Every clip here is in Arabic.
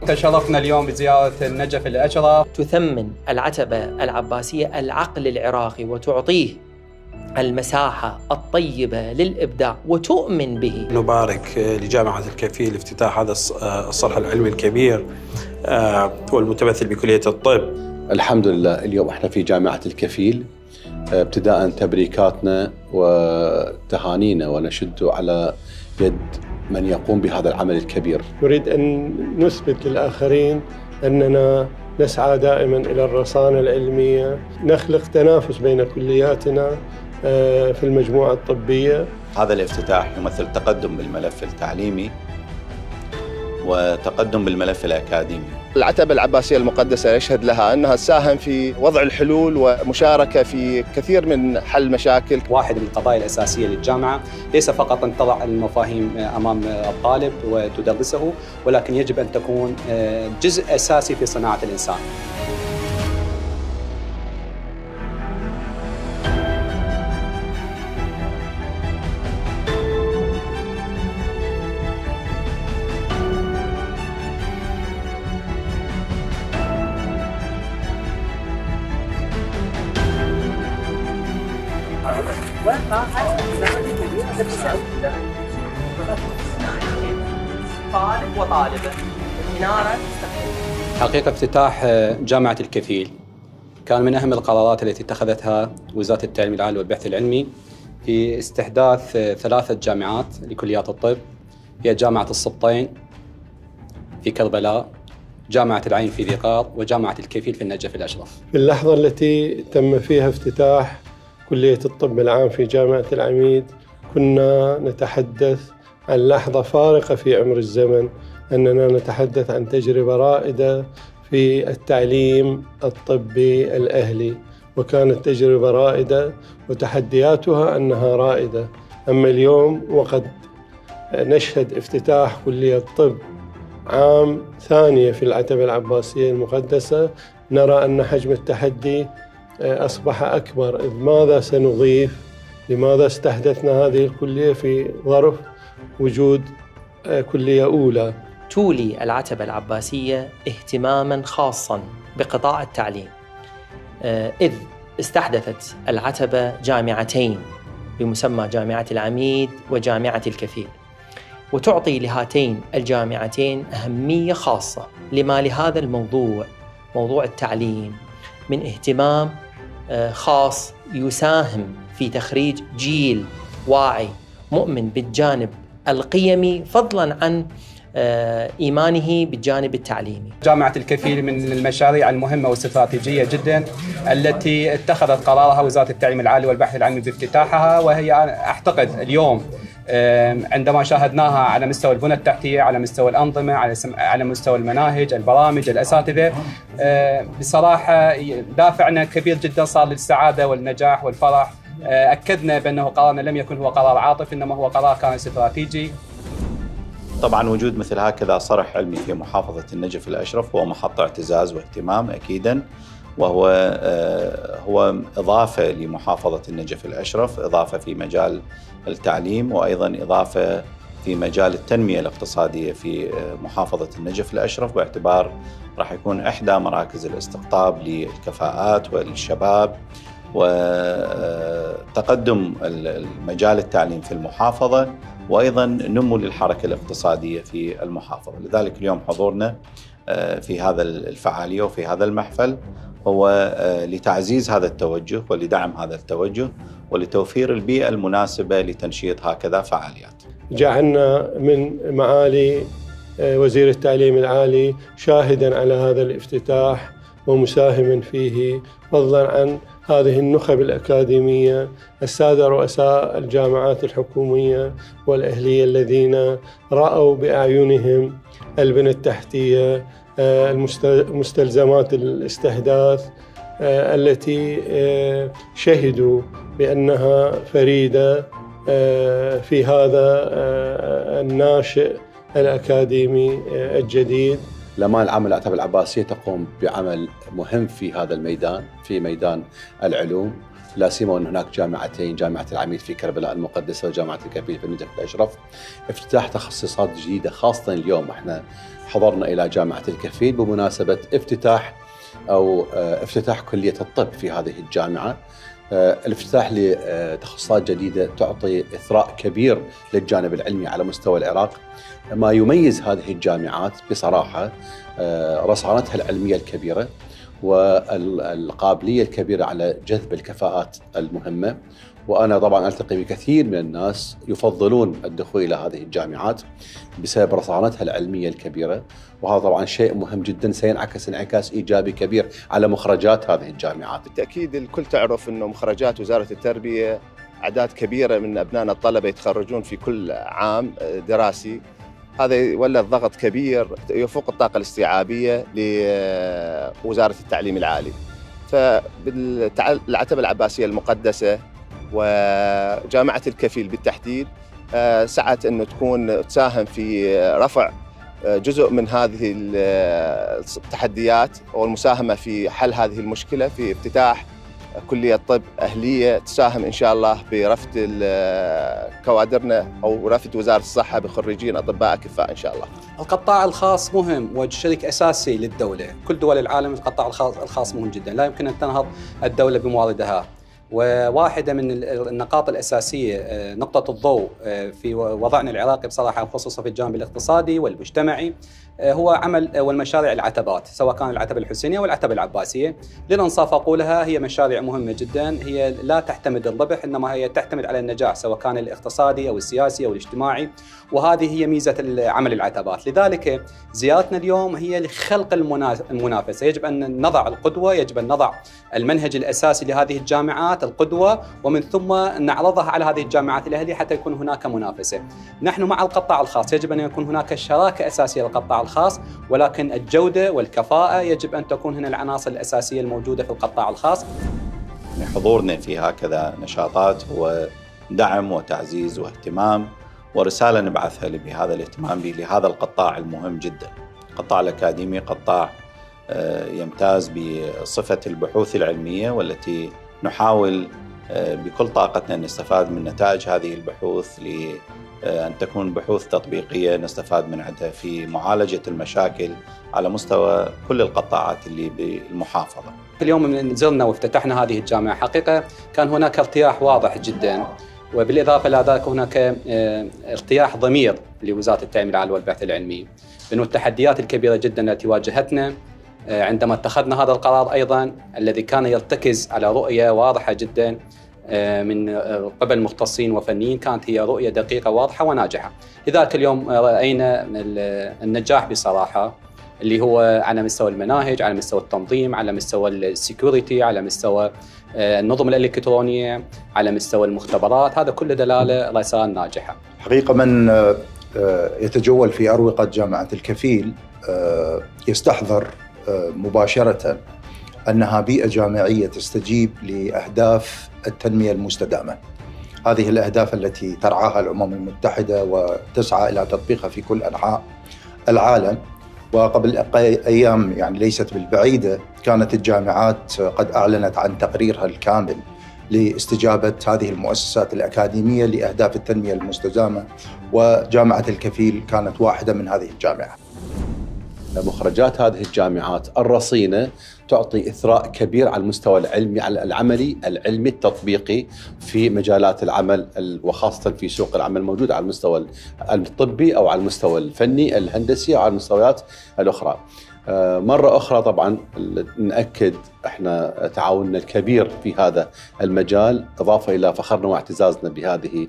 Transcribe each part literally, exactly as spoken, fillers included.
تشرفنا اليوم بزيارة النجف الأشرف. تثمن العتبة العباسية العقل العراقي وتعطيه المساحة الطيبة للإبداع وتؤمن به. نبارك لجامعة الكفيل افتتاح هذا الصرح العلمي الكبير والمتمثل بكلية الطب. الحمد لله اليوم احنا في جامعة الكفيل، ابتداء تبريكاتنا وتهانينا ونشد على يد من يقوم بهذا العمل الكبير. نريد أن نثبت للآخرين أننا نسعى دائما إلى الرصانة العلمية، نخلق تنافس بين كلياتنا في المجموعة الطبية. هذا الافتتاح يمثل تقدم بالملف التعليمي وتقدم بالملف الأكاديمي. العتبة العباسية المقدسة يشهد لها أنها تساهم في وضع الحلول ومشاركة في كثير من حل مشاكل. واحد من القضايا الأساسية للجامعة ليس فقط أن تضع المفاهيم أمام الطالب وتدرسه، ولكن يجب أن تكون جزء أساسي في صناعة الإنسان. طالب وطالبة حقيقة افتتاح جامعة الكفيل كان من أهم القرارات التي اتخذتها وزارة التعليم العالي والبحث العلمي في استحداث ثلاثة جامعات لكليات الطب، هي جامعة السبطين في كربلاء، جامعة العين في ذي قار، وجامعة الكفيل في النجف الأشرف. في اللحظة التي تم فيها افتتاح كلية الطب العام في جامعة العميد كنا نتحدث عن لحظة فارقة في عمر الزمن، أننا نتحدث عن تجربة رائدة في التعليم الطبي الأهلي، وكانت تجربة رائدة وتحدياتها أنها رائدة. أما اليوم وقد نشهد افتتاح كلية طب عام ثانية في العتبة العباسية المقدسة، نرى أن حجم التحدي أصبح أكبر. إذ ماذا سنضيف؟ لماذا استحدثنا هذه الكلية في ظرف وجود كلية أولى؟ تولي العتبة العباسية اهتماماً خاصاً بقطاع التعليم، إذ استحدثت العتبة جامعتين بمسمى جامعة العميد وجامعة الكفيل، وتعطي لهاتين الجامعتين أهمية خاصة لما لهذا الموضوع، موضوع التعليم، من اهتمام خاص يساهم في تخريج جيل واعي مؤمن بالجانب القيمي فضلاً عن إيمانه بالجانب التعليمي. جامعة الكفيل من المشاريع المهمة والاستراتيجية جدا التي اتخذت قرارها وزارة التعليم العالي والبحث العلمي بافتتاحها، وهي أعتقد اليوم عندما شاهدناها على مستوى البنى التحتية، على مستوى الأنظمة، على على مستوى المناهج، البرامج، الأساتذة، بصراحة دافعنا كبير جدا صار للسعادة والنجاح والفرح. أكدنا بأنه قرارنا لم يكن هو قرار عاطفي، إنما هو قرار كان استراتيجي. طبعا وجود مثل هكذا صرح علمي في محافظة النجف الأشرف هو محط اعتزاز واهتمام أكيدا، وهو هو إضافة لمحافظة النجف الأشرف، إضافة في مجال التعليم، وأيضا إضافة في مجال التنمية الاقتصادية في محافظة النجف الأشرف، باعتبار راح يكون إحدى مراكز الاستقطاب للكفاءات والشباب وتقدم المجال التعليم في المحافظة، وأيضا نمو للحركة الاقتصادية في المحافظة. لذلك اليوم حضورنا في هذا الفعالية وفي هذا المحفل هو لتعزيز هذا التوجه ولدعم هذا التوجه ولتوفير البيئة المناسبة لتنشيط هكذا فعاليات. جعلنا من معالي وزير التعليم العالي شاهداً على هذا الافتتاح ومساهماً فيه، فضلاً عن هذه النخب الأكاديمية، السادة رؤساء الجامعات الحكومية والأهلية الذين رأوا بأعينهم البنى التحتية، مستلزمات الاستحداث التي شهدوا بأنها فريدة في هذا الناشئ الأكاديمي الجديد. لما العام العتبة العباسية تقوم بعمل مهم في هذا الميدان، في ميدان العلوم، لا سيما أن هناك جامعتين، جامعة العميد في كربلاء المقدسة وجامعة الكفيل في النجف الأشرف، افتتاح تخصصات جديدة. خاصة اليوم احنا حضرنا إلى جامعة الكفيل بمناسبة افتتاح أو افتتاح كلية الطب في هذه الجامعة. الافتتاح لتخصصات جديدة تعطي إثراء كبير للجانب العلمي على مستوى العراق. ما يميز هذه الجامعات بصراحة رصانتها العلمية الكبيرة والقابلية الكبيرة على جذب الكفاءات المهمة. وأنا طبعا ألتقي بكثير من الناس يفضلون الدخول إلى هذه الجامعات بسبب رصانتها العلمية الكبيرة، وهذا طبعا شيء مهم جدا سينعكس انعكاس إيجابي كبير على مخرجات هذه الجامعات. بالتأكيد الكل تعرف أنه مخرجات وزارة التربية أعداد كبيرة من أبنائنا الطلبة يتخرجون في كل عام دراسي. هذا يولد ضغط كبير يفوق الطاقة الاستيعابية لوزارة التعليم العالي. فبالعتبة العباسية المقدسة وجامعة الكفيل بالتحديد سعت أنه تكون تساهم في رفع جزء من هذه التحديات والمساهمة في حل هذه المشكلة في افتتاح كلية طب أهلية تساهم إن شاء الله برفد كوادرنا أو رفد وزارة الصحة بخريجين أطباء أكفاء إن شاء الله. القطاع الخاص مهم وشريك أساسي للدولة. كل دول العالم القطاع الخاص مهم جدا، لا يمكن أن تنهض الدولة بمواردها. وواحدة من النقاط الأساسية نقطة الضوء في وضعنا العراقي بصراحة، خصوصا في الجانب الاقتصادي والمجتمعي، هو عمل والمشاريع العتبات، سواء كان العتبة الحسينية والعتبة العباسية. للإنصاف أقولها هي مشاريع مهمة جدا، هي لا تعتمد الربح إنما هي تعتمد على النجاح سواء كان الاقتصادي أو السياسي أو الاجتماعي، وهذه هي ميزة عمل العتبات. لذلك زيارتنا اليوم هي لخلق المنافسة. يجب أن نضع القدوة، يجب أن نضع المنهج الأساسي لهذه الجامعات القدوة، ومن ثم نعرضها على هذه الجامعات الأهلية حتى يكون هناك منافسة. نحن مع القطاع الخاص، يجب أن يكون هناك شراكة أساسية للقطاع الخاص، ولكن الجودة والكفاءة يجب أن تكون هنا العناصر الأساسية الموجودة في القطاع الخاص. حضورنا في هكذا نشاطات هو دعم وتعزيز واهتمام ورسالة نبعثها بهذا الاهتمام لهذا القطاع المهم جدا. القطاع الأكاديمي قطاع يمتاز بصفة البحوث العلمية، والتي نحاول بكل طاقتنا أن نستفاد من نتائج هذه البحوث لأن تكون بحوث تطبيقية نستفاد من عندها في معالجة المشاكل على مستوى كل القطاعات اللي بالمحافظة. اليوم من نزلنا وافتتحنا هذه الجامعة حقيقة كان هناك ارتياح واضح جدا، وبالإضافة إلى ذلك هناك ارتياح ضمير لوزارة التعليم العالي والبحث العلمي، لأن التحديات الكبيرة جدا التي واجهتنا عندما اتخذنا هذا القرار أيضا الذي كان يرتكز على رؤية واضحة جدا من قبل مختصين وفنيين، كانت هي رؤية دقيقة واضحة وناجحة. لذلك اليوم رأينا النجاح بصراحة، اللي هو على مستوى المناهج، على مستوى التنظيم، على مستوى السيكوريتي، على مستوى النظم الإلكترونية، على مستوى المختبرات. هذا كله دلالة رسائل ناجحة. حقيقة من يتجول في أروقة جامعة الكفيل يستحضر مباشرة أنها بيئة جامعية تستجيب لأهداف التنمية المستدامة. هذه الأهداف التي ترعاها الأمم المتحدة وتسعى إلى تطبيقها في كل أنحاء العالم. وقبل أيام يعني ليست بالبعيدة كانت الجامعات قد أعلنت عن تقريرها الكامل لاستجابة هذه المؤسسات الأكاديمية لأهداف التنمية المستدامة، وجامعة الكفيل كانت واحدة من هذه الجامعات. مخرجات هذه الجامعات الرصينة تعطي إثراء كبير على المستوى العلمي على العملي العلمي التطبيقي في مجالات العمل، وخاصة في سوق العمل الموجود على المستوى الطبي أو على المستوى الفني الهندسي أو على المستويات الأخرى. مرة أخرى طبعا نأكد احنا تعاوننا الكبير في هذا المجال، إضافة إلى فخرنا واعتزازنا بهذه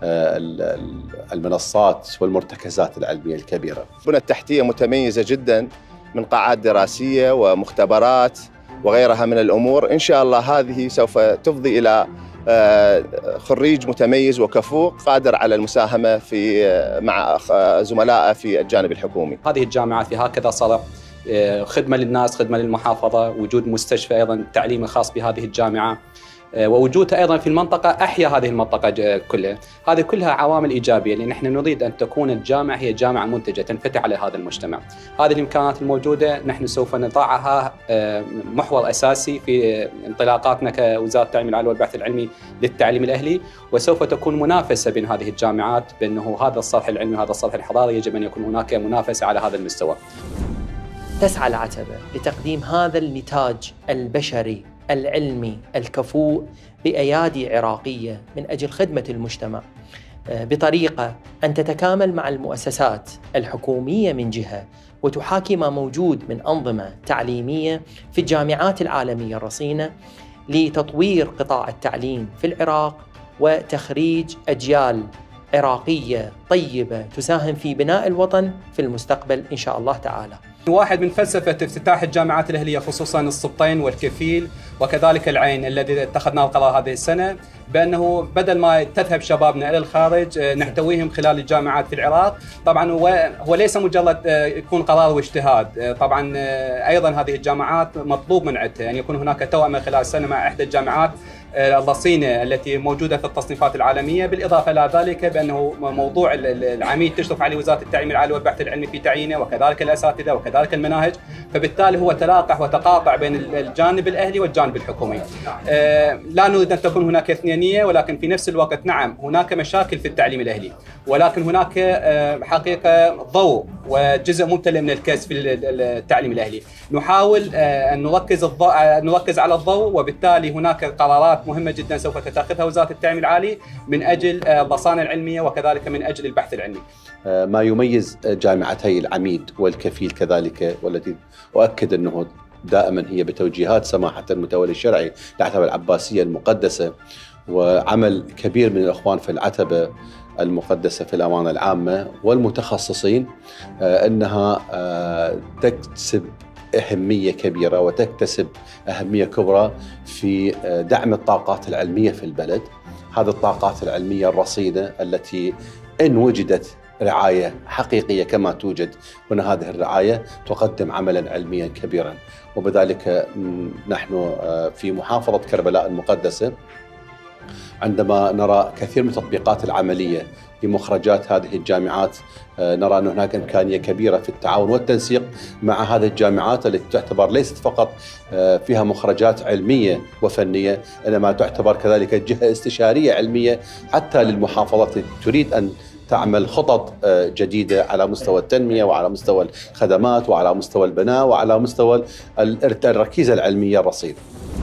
المنصات والمرتكزات العلمية الكبيرة. البنى التحتية متميزة جدا من قاعات دراسية ومختبرات وغيرها من الأمور. إن شاء الله هذه سوف تفضي إلى خريج متميز وكفوء قادر على المساهمة في مع زملائه في الجانب الحكومي. هذه الجامعات في هكذا صرح خدمة للناس، خدمة للمحافظة، وجود مستشفى أيضا تعليمي خاص بهذه الجامعة، ووجودها أيضا في المنطقة أحيا هذه المنطقة كلها. هذه كلها عوامل إيجابية، لأن نحن نريد أن تكون الجامعة هي جامعة منتجة تنفتح على هذا المجتمع. هذه الإمكانات الموجودة نحن سوف نضعها محور أساسي في انطلاقاتنا كوزارة التعليم العالي والبحث العلمي للتعليم الأهلي، وسوف تكون منافسة بين هذه الجامعات، بأنه هذا الصرح العلمي وهذا الصرح الحضاري يجب أن يكون هناك منافسة على هذا المستوى. تسعى العتبة لتقديم هذا النتاج البشري العلمي الكفؤ بأيادي عراقية من أجل خدمة المجتمع بطريقة أن تتكامل مع المؤسسات الحكومية من جهة، وتحاكي ما موجود من أنظمة تعليمية في الجامعات العالمية الرصينة لتطوير قطاع التعليم في العراق وتخريج أجيال عراقية طيبة تساهم في بناء الوطن في المستقبل إن شاء الله تعالى. واحد من فلسفة افتتاح الجامعات الأهلية خصوصا السبطين والكفيل وكذلك العين الذي اتخذناه القرار هذه السنة، بأنه بدل ما تذهب شبابنا إلى الخارج نحتويهم خلال الجامعات في العراق. طبعا هو ليس مجرد يكون قرار واجتهاد، طبعا أيضا هذه الجامعات مطلوب من عندها أن يكون هناك توأمة خلال السنة مع إحدى الجامعات الرصينة التي موجودة في التصنيفات العالمية. بالإضافة إلى ذلك بأنه موضوع العميد تشرف عليه وزارة التعليم العالي والبحث العلمي في تعيينه، وكذلك الأساتذة وكذلك المناهج، فبالتالي هو تلاقح وتقاطع بين الجانب الأهلي والجانب الحكومي. لا نريد أن تكون هناك اثنينية، ولكن في نفس الوقت نعم هناك مشاكل في التعليم الأهلي، ولكن هناك حقيقة ضوء وجزء ممتلئ من الكأس في التعليم الأهلي. نحاول أن نركز الضوء نركز على الضوء، وبالتالي هناك قرارات مهمة جدا سوف تتخذها وزارة التعليم العالي من أجل المصانع العلمية وكذلك من أجل البحث العلمي. ما يميز جامعتي العميد والكفيل كذلك، والتي أؤكد أنه دائما هي بتوجيهات سماحة المتولي الشرعي للعتبة العباسية المقدسة، وعمل كبير من الأخوان في العتبة المقدسة في الأمانة العامة والمتخصصين، أنها تكسب أهمية كبيرة وتكتسب أهمية كبرى في دعم الطاقات العلمية في البلد. هذه الطاقات العلمية الرصينة التي إن وجدت رعاية حقيقية كما توجد هنا، هذه الرعاية تقدم عملا علميا كبيرا. وبذلك نحن في محافظة كربلاء المقدسة عندما نرى كثير من التطبيقات العملية لمخرجات هذه الجامعات، نرى أن هناك إمكانية كبيرة في التعاون والتنسيق مع هذه الجامعات التي تعتبر ليست فقط فيها مخرجات علمية وفنية، إنما تعتبر كذلك جهة استشارية علمية حتى للمحافظات التي تريد أن تعمل خطط جديدة على مستوى التنمية وعلى مستوى الخدمات وعلى مستوى البناء وعلى مستوى الركيزة العلمية الرصينة.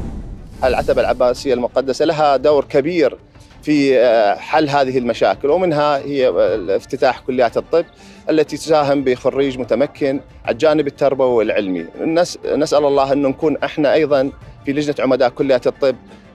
العتبة العباسية المقدسة لها دور كبير في حل هذه المشاكل، ومنها هي افتتاح كليات الطب التي تساهم بخريج متمكن على الجانب التربوي والعلمي. نسأل الله أن نكون احنا أيضا في لجنة عمداء كليات الطب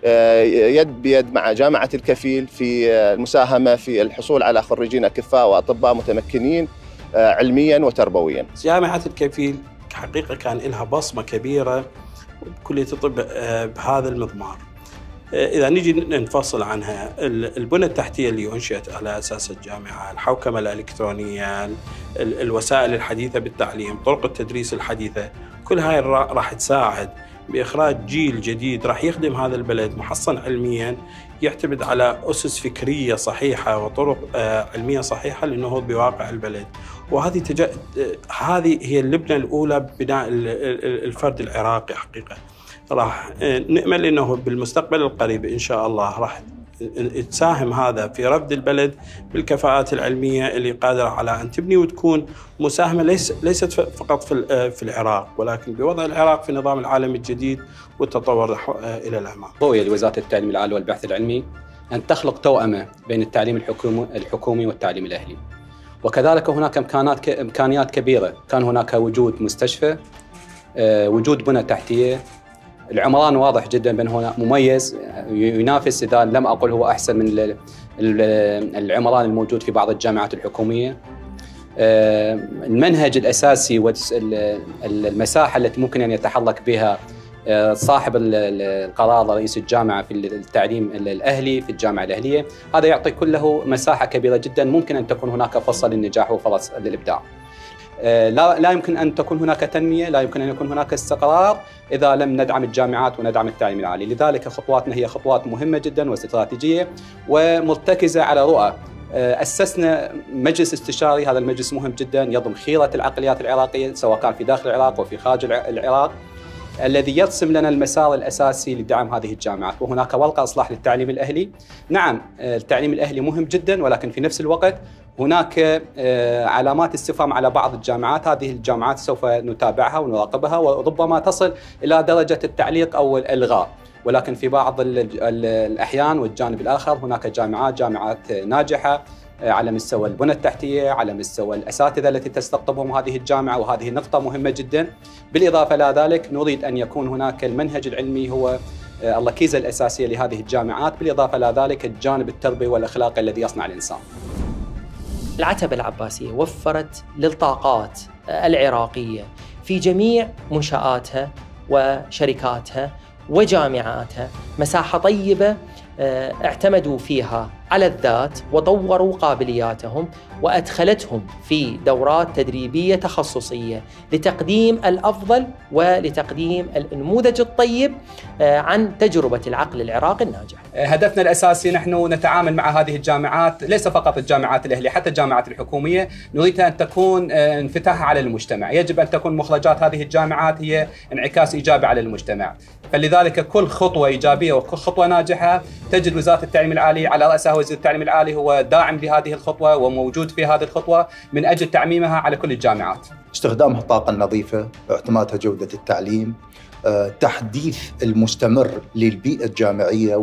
يد بيد مع جامعة الكفيل في المساهمة في الحصول على خريجين أكفاء وأطباء متمكنين علميا وتربويا. جامعة الكفيل حقيقة كان لها بصمة كبيرة بكلية الطب بهذا المضمار. إذا نجي نفصل عنها، البنى التحتية اللي أنشئت على أساس الجامعة، الحوكمة الإلكترونية، الوسائل الحديثة بالتعليم، طرق التدريس الحديثة، كل هاي راح تساعد بإخراج جيل جديد راح يخدم هذا البلد محصن علميا، يعتمد على أسس فكرية صحيحة وطرق علمية صحيحة للنهوض بواقع البلد. وهذه تج... هذه هي اللبنة الأولى ببناء الفرد العراقي. حقيقة راح نأمل أنه بالمستقبل القريب إن شاء الله راح تساهم هذا في رفد البلد بالكفاءات العلمية اللي قادرة على أن تبني وتكون مساهمة ليس ليست فقط في في العراق، ولكن بوضع العراق في نظام العالم الجديد والتطور إلى الأمام. رؤية لوزارة التعليم العالي والبحث العلمي أن تخلق توأمة بين التعليم الحكومي الحكومي والتعليم الأهلي، وكذلك هناك إمكانات إمكانيات كبيرة. كان هناك وجود مستشفى، وجود بنى تحتية، العمران واضح جدا بأنه هنا مميز ينافس، إذا لم أقل هو أحسن من العمران الموجود في بعض الجامعات الحكومية. المنهج الأساسي والمساحة التي ممكن أن يتحرك بها صاحب القرار رئيس الجامعة في التعليم الأهلي في الجامعة الأهلية، هذا يعطي كله مساحة كبيرة جدا، ممكن أن تكون هناك فرصة للنجاح وفرص للإبداع. لا لا يمكن أن تكون هناك تنمية، لا يمكن أن يكون هناك استقرار إذا لم ندعم الجامعات وندعم التعليم العالي. لذلك خطواتنا هي خطوات مهمة جدا واستراتيجية ومرتكزة على رؤى. أسسنا مجلس استشاري، هذا المجلس مهم جدا يضم خيرة العقليات العراقية سواء كان في داخل العراق وفي خارج العراق، الذي يرسم لنا المسار الأساسي لدعم هذه الجامعات. وهناك ورقة إصلاح للتعليم الأهلي. نعم التعليم الأهلي مهم جدا، ولكن في نفس الوقت هناك علامات استفهام على بعض الجامعات. هذه الجامعات سوف نتابعها ونراقبها وربما تصل إلى درجة التعليق أو الإلغاء، ولكن في بعض الأحيان والجانب الآخر هناك جامعات جامعات ناجحة على مستوى البنى التحتية، على مستوى الأساتذة التي تستقطبهم هذه الجامعة، وهذه نقطة مهمة جدا. بالإضافة إلى ذلك نريد أن يكون هناك المنهج العلمي هو الركيزة الأساسية لهذه الجامعات، بالإضافة إلى ذلك الجانب التربوي والأخلاقي الذي يصنع الإنسان. العتبة العباسية وفرت للطاقات العراقية في جميع منشآتها وشركاتها وجامعاتها مساحة طيبة اعتمدوا فيها على الذات وطوروا قابلياتهم وأدخلتهم في دورات تدريبية تخصصية لتقديم الأفضل ولتقديم النموذج الطيب عن تجربة العقل العراقي الناجح. هدفنا الأساسي نحن نتعامل مع هذه الجامعات، ليس فقط الجامعات الأهلية حتى الجامعات الحكومية، نريد أن تكون انفتاح على المجتمع. يجب أن تكون مخرجات هذه الجامعات هي انعكاس إيجابي على المجتمع، فلذلك كل خطوة إيجابية وكل خطوة ناجحة تجد وزارة التعليم العالي على رأسها وزير التعليم العالي هو داعم لهذه الخطوة وموجود في هذه الخطوة من أجل تعميمها على كل الجامعات. استخدام الطاقة النظيفة، اعتمادها جودة التعليم، تحديث المستمر للبيئة الجامعية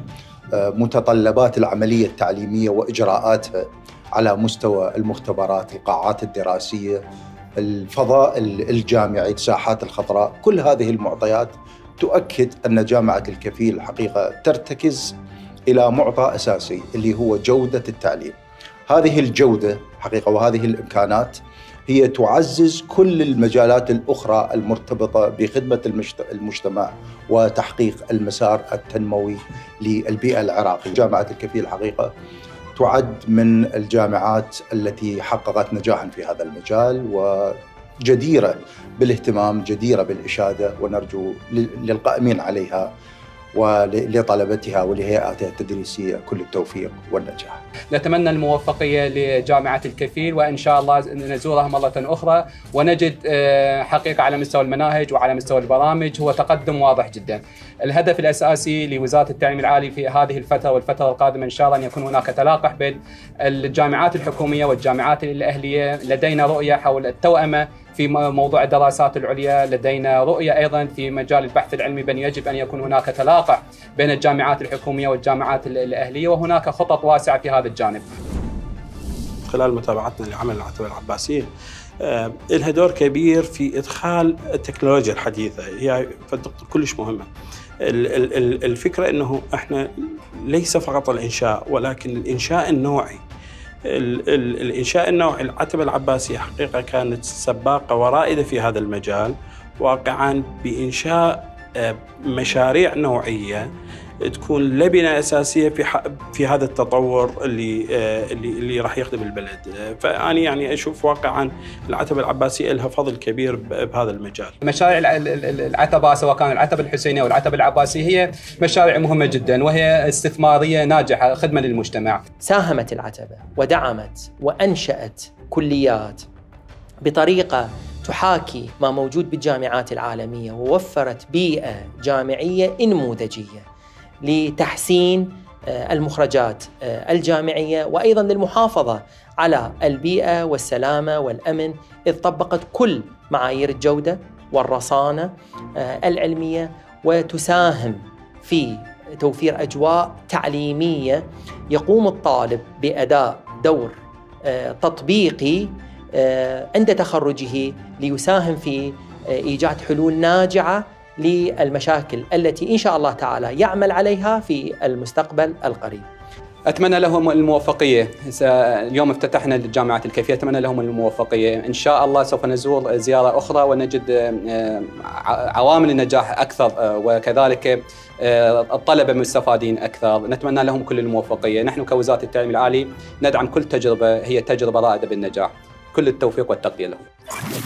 ومتطلبات العملية التعليمية وإجراءاتها على مستوى المختبرات، القاعات الدراسية، الفضاء الجامعي، الساحات الخضراء. كل هذه المعطيات تؤكد أن جامعة الكفيل الحقيقة ترتكز إلى معطى أساسي اللي هو جودة التعليم. هذه الجودة حقيقة وهذه الإمكانات هي تعزز كل المجالات الأخرى المرتبطة بخدمة المجتمع وتحقيق المسار التنموي للبيئة العراقية. جامعة الكفيل الحقيقة تعد من الجامعات التي حققت نجاحا في هذا المجال وجديرة بالاهتمام، جديرة بالإشادة، ونرجو للقائمين عليها ولطلبتها ولهيئاتها التدريسية كل التوفيق والنجاح. نتمنى الموفقية لجامعة الكفيل، وإن شاء الله نزورها مرة أخرى ونجد حقيقة على مستوى المناهج وعلى مستوى البرامج هو تقدم واضح جدا. الهدف الأساسي لوزارة التعليم العالي في هذه الفترة والفترة القادمة إن شاء الله أن يكون هناك تلاقح بين الجامعات الحكومية والجامعات الأهلية. لدينا رؤية حول التوأمة في موضوع الدراسات العليا، لدينا رؤية أيضا في مجال البحث العلمي بأن يجب أن يكون هناك تلاقح بين الجامعات الحكومية والجامعات الأهلية، وهناك خطط واسعة في هذا الجانب. خلال متابعتنا لعمل العتبة العباسية آه، لها دور كبير في إدخال التكنولوجيا الحديثة، هي كلش مهمة. الفكرة أنه إحنا ليس فقط الإنشاء ولكن الإنشاء النوعي. الإنشاء النوعي العتبة العباسية حقيقة كانت سباقة ورائدة في هذا المجال، واقعا بإنشاء مشاريع نوعية تكون لبنة أساسية في في هذا التطور اللي اللي اللي راح يخدم البلد. فأنا يعني أشوف واقعا العتبة العباسية لها فضل كبير بهذا المجال. مشاريع العتبة سواء كان العتبة الحسينية أو العتبة العباسية هي مشاريع مهمة جدا وهي استثمارية ناجحة خدمة للمجتمع. ساهمت العتبة ودعمت وأنشأت كليات بطريقة تحاكي ما موجود بالجامعات العالمية، ووفرت بيئة جامعية نموذجية لتحسين المخرجات الجامعية وأيضا للمحافظة على البيئة والسلامة والأمن، إذ طبقت كل معايير الجودة والرصانة العلمية، وتساهم في توفير أجواء تعليمية يقوم الطالب بأداء دور تطبيقي عند تخرجه ليساهم في إيجاد حلول ناجعة للمشاكل التي إن شاء الله تعالى يعمل عليها في المستقبل القريب. أتمنى لهم الموفقية. اليوم افتتحنا جامعة الكفيل، أتمنى لهم الموفقية. إن شاء الله سوف نزور زيارة أخرى ونجد عوامل النجاح أكثر وكذلك الطلبة مستفادين أكثر. نتمنى لهم كل الموفقية. نحن كوزارة التعليم العالي ندعم كل تجربة هي تجربة رائدة بالنجاح. كل التوفيق والتقدير له.